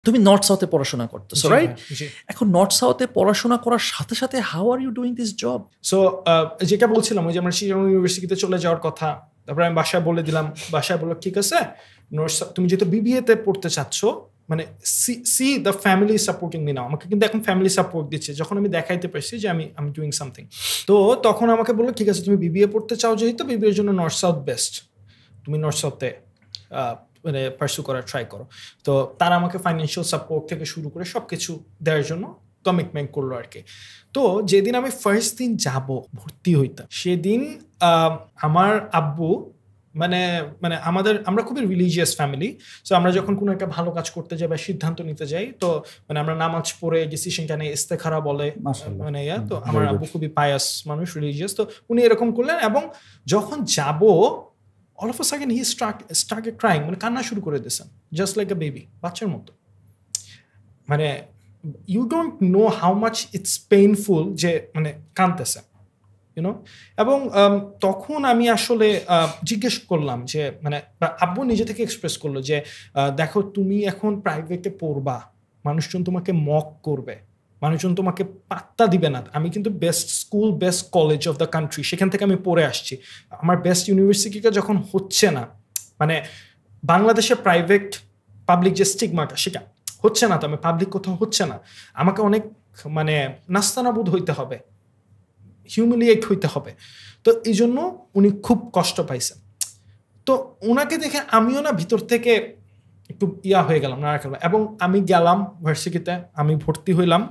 তুমি নর্থ সাউথে পড়াশোনা করতেছো, রাইট? এখন নর্থ সাউথে পড়াশোনা করার সাথে সাথে how are you doing this job? So যেটা বলছিলাম, ওই যে আমরা শিলং ইউনিভার্সিটিতে চলে যাওয়ার কথা, তারপরে আমি বাসায় বলে দিলাম, বাসায় বললো ঠিক আছে, তুমি যেহেতু বিবিএতে পড়তে চাচ্ছ, মানে see the family supporting me now. আমাকে কিন্তু এখন ফ্যামিলি সাপোর্ট দিচ্ছে, যখন আমি দেখাইতে পারছি যে আমি ডুইং সামথিং। তো তখন আমাকে বললো ঠিক আছে, তুমি বিবিএ পড়তে চাও যেহেতু, বিবিএর জন্য নর্থ সাউথ বেস্ট, তুমি নর্থ সাউথে মানে পার্সু করার ট্রাই করো। তো তারা আমাকে ফাইন্যান্সিয়াল সাপোর্ট থেকে শুরু করে সব কিছু দেওয়ার জন্য কমিটমেন্ট করলো আর কি। তো যেদিন আমি ফার্স্ট দিন যাব ভর্তি হইতাম, সেদিন আমার আব্বু মানে আমরা খুবই রিলিজিয়াস ফ্যামিলি। সো আমরা যখন কোনো একটা ভালো কাজ করতে যাই বা সিদ্ধান্ত নিতে যাই, তো মানে আমরা নামাজ পড়ে ডিসিশনটা নিয়ে ইস্তেখারা বলে, মানে তো আমার আব্বু খুবই পায়াস মানুষ, রিলিজিয়াস। তো উনি এরকম করলেন, এবং যখন যাব all of a sudden he started crying, মানে কান্না শুরু করে দিয়েছেন, জাস্ট লাইক আ বেবি, বাচ্চার মতো। মানে you don't know how much it's painful যে মানে কাঁদতেছে, ইউনো। এবং তখন আমি আসলে জিজ্ঞেস করলাম যে মানে আব্বু নিজে থেকে এক্সপ্রেস করলো যে দেখো, তুমি এখন প্রাইভেটে পড়বা, মানুষজন তোমাকে মক করবে, মানুষজন তোমাকে পাত্তা দিবে না। আমি কিন্তু best school, best college of the country, সেখান থেকে আমি পড়ে আসছি। আমার বেস্ট ইউনিভার্সিটিটা যখন হচ্ছে না, মানে বাংলাদেশে প্রাইভেট পাবলিক যে স্টিগমাটা সেটা হচ্ছে না, তো আমি পাবলিক কোথাও হচ্ছে না, আমাকে অনেক মানে নাস্তানাবুদ হইতে হবে, হিউমিলিয়েট হইতে হবে। তো এই জন্য উনি খুব কষ্ট পাইছেন। তো ওনাকে দেখে আমিও না ভিতর থেকে একটু হয়ে গেলাম, নাড়া খেলাম। এবং আমি গেলাম ভার্সিটিতে, আমি ভর্তি হইলাম।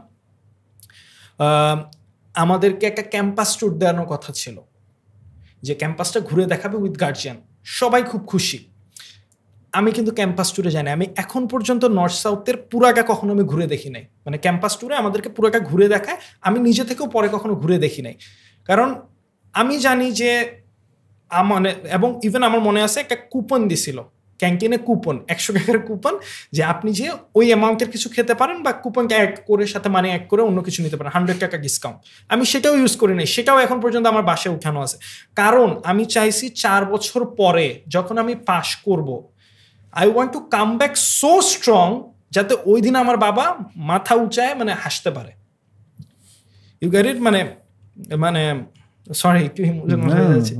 আমাদেরকে একটা ক্যাম্পাস ট্যুর দেওয়ানোর কথা ছিল, যে ক্যাম্পাসটা ঘুরে দেখাবে উইথ গার্জিয়ান, সবাই খুব খুশি। আমি কিন্তু ক্যাম্পাস ট্যুরে যাই না, আমি এখন পর্যন্ত নর্থ সাউথের পুরাটা কখনো আমি ঘুরে দেখি নাই। মানে ক্যাম্পাস ট্যুরে আমাদেরকে পুরাটা ঘুরে দেখায়, আমি নিজে থেকেও পরে কখনো ঘুরে দেখি নাই। কারণ আমি জানি যে মানে, এবং ইভেন আমার মনে আছে একটা কুপন দিছিল ক্যান্টিনে, কুপন 100 টাকার কুপন, যে আপনি যে ওই অ্যামাউন্টের কিছু খেতে পারেন বা কুপনটা অ্যাড করে সাথে মানে অ্যাড করে অন্য কিছু নিতে পারেন, 100 টাকা ডিসকাউন্ট। আমি সেটাও ইউজ করি নাই, সেটাও এখন পর্যন্ত আমার বাসায় উঠানো আছে। কারণ আমি চাইছি 4 বছর পরে যখন আমি পাশ করব, I want to come back so strong, যাতে ওই দিন আমার বাবা মাথা উঁচায় মানে হাসতে পারে। You get it? মানে মানে সরি, একটু ইমোশনাল হয়ে যাচ্ছে।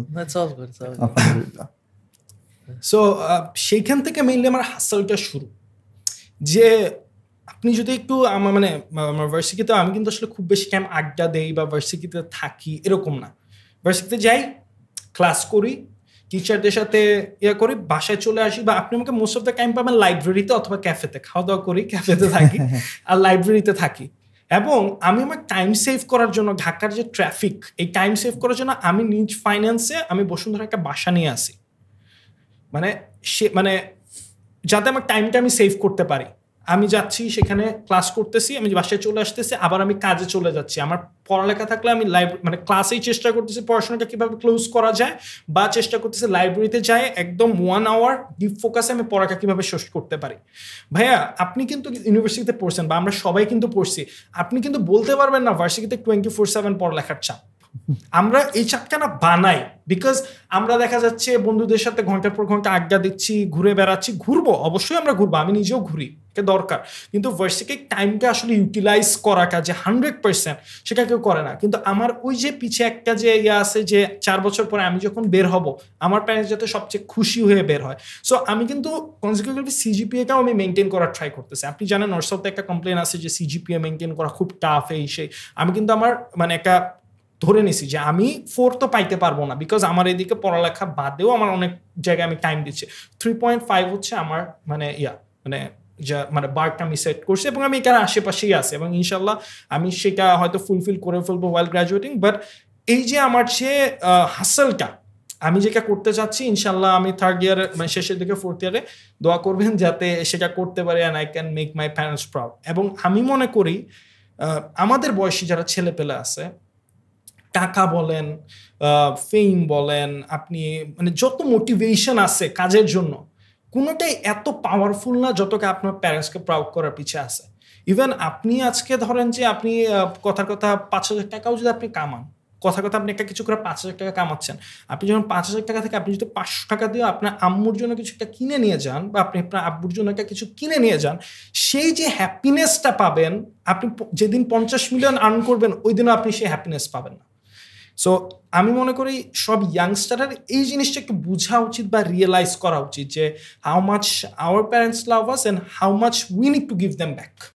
সো সেইখান থেকে মেইনলি আমার হাসলটা শুরু, যে আপনি যদি একটু আমার মানে আমার ভার্সিটিতে, আমি কিন্তু আসলে খুব বেশি টাইম আড্ডা দেই বা ভার্সিটিতে থাকি এরকম না। ভার্সিটিতে যাই, ক্লাস করি, টিচারদের সাথে করি, বাসায় চলে আসি, বা আপনি আমাকে মোস্ট অফ দ্য টাইম পাবেন লাইব্রেরিতে অথবা ক্যাফেতে, খাওয়া দাওয়া করি, ক্যাফেতে থাকি আর লাইব্রেরিতে থাকি। এবং আমি আমার টাইম সেভ করার জন্য, ঢাকার যে ট্রাফিক, এই টাইম সেভ করার জন্য আমি নিজ ফাইন্যান্সে আমি বসুন্ধরা একটা বাসা নিয়ে আসি, মানে যাতে আমার টাইমটা আমি সেভ করতে পারি। আমি যাচ্ছি সেখানে ক্লাস করতেছি, আমি বাসায় চলে আসতেছি, আবার আমি কাজে চলে যাচ্ছি। আমার পড়ালেখা থাকলে আমি মানে ক্লাসেই চেষ্টা করতেছি পড়াশোনাটা কীভাবে ক্লোজ করা যায়, বা চেষ্টা করতেছি লাইব্রেরিতে যাই একদম 1 আওয়ার ডিপ ফোকাসে আমি পড়াটা কীভাবে শেষ করতে পারি। ভাইয়া, আপনি কিন্তু ইউনিভার্সিটিতে পড়ছেন, বা আমরা সবাই কিন্তু পড়ছি, আপনি কিন্তু বলতে পারবেন না ভার্সিটিতে 24/7 পড়ালেখার চাপ। আমরা এই চাপটা না বানাই, বিকজ আমরা দেখা যাচ্ছে বন্ধুদের সাথে ঘন্টার পর ঘন্টা আড্ডা দিচ্ছি, ঘুরে বেড়াচ্ছি। ঘুরবো, অবশ্যই আমরা ঘুরবো, আমি নিজেও ঘুরি, এটা দরকার। কিন্তু ভার্সিটিক টাইমটা আসলে ইউটিলাইজ করাটা যে 100% সেটা কেউ করে না। কিন্তু আমার ওই যে পিছে একটা যে আছে, যে 4 বছর পরে আমি যখন বের হব, আমার প্যারেন্টস যাতে সবচেয়ে খুশি হয়ে বের হয়। সো আমি কিন্তু কনজিকিউটিভলি সিজিপিএটাও আমি মেনটেন করার ট্রাই করতেছি। আপনি জানেন নর্থ সাউথে একটা কমপ্লেন আছে যে সিজিপিএ মেনটেন করা খুব টাফ, এই সেই। আমি কিন্তু আমার মানে একটা ধরে নিছি যে আমি 4 তো পাইতে পারবো না, বিকজ আমার এদিকে পড়ালেখা বাদেও আমার অনেক জায়গায় আমি টাইম দিচ্ছি। 3.5 হচ্ছে আমার মানে মানে বারটা আমি সেট করছি, এবং আমি এখানে আশেপাশেই আছি, এবং ইনশাল্লাহ আমি সেটা হয়তো ফুলফিল করে ফেলবো ওয়াইল গ্র্যাজুয়েটিং। বাট এই যে আমার যে হাসলটা আমি যেটা করতে চাচ্ছি, ইনশাল্লাহ আমি 3rd ইয়ার মানে শেষের দিকে 4th ইয়ারে দোয়া করবেন যাতে সেটা করতে পারি, and I can make my parents proud. এবং আমি মনে করি আমাদের বয়সী যারা ছেলে পেলে আছে, টাকা বলেন, ফেম বলেন, আপনি মানে যত মোটিভেশন আছে কাজের জন্য, কোনোটাই এত পাওয়ারফুল না যতটা আপনার প্যারেন্টসকে প্রাউড করার পিছে আছে। ইভেন আপনি আজকে ধরেন যে আপনি কথার কথা 5,000 টাকাও যদি আপনি কামান, কথা আপনি একটা কিছু করে 5,000 টাকা কামাচ্ছেন, আপনি যখন 5,000 টাকা থেকে আপনি যদি 500 টাকা দিয়ে আপনার আম্মুর জন্য কিছু একটা কিনে নিয়ে যান বা আপনি আপনার আব্বুর জন্য একটা কিছু কিনে নিয়ে যান, সেই যে হ্যাপিনেসটা পাবেন, আপনি যেদিন 50 মিলিয়ন আর্ন করবেন ওই দিনও আপনি সেই হ্যাপিনেস পাবেন না। সো আমি মনে করি সব ইয়াংস্টারের এই জিনিসটা একটু বোঝা উচিত বা রিয়েলাইজ করা উচিত যে how much our parents love us and how much we need to give them back.